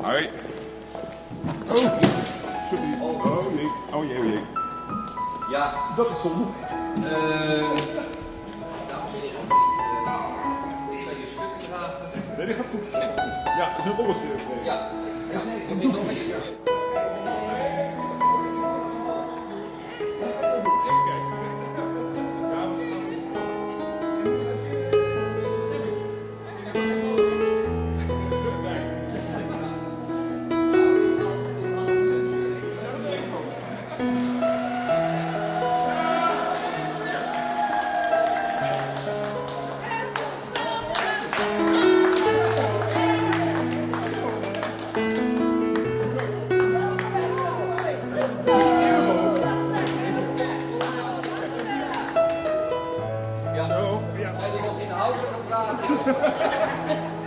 Hoi. Oh, sorry. Oh nee. Oh jee, oh jee. Ja. Dat is zonde. Dames en heren. Ik zal je stukken dragen. Nee, dat gaat goed. Ja, dat is een bolletje. Ja. Ja, ik begin nog even. Zijn er nog inhoudelijke vragen?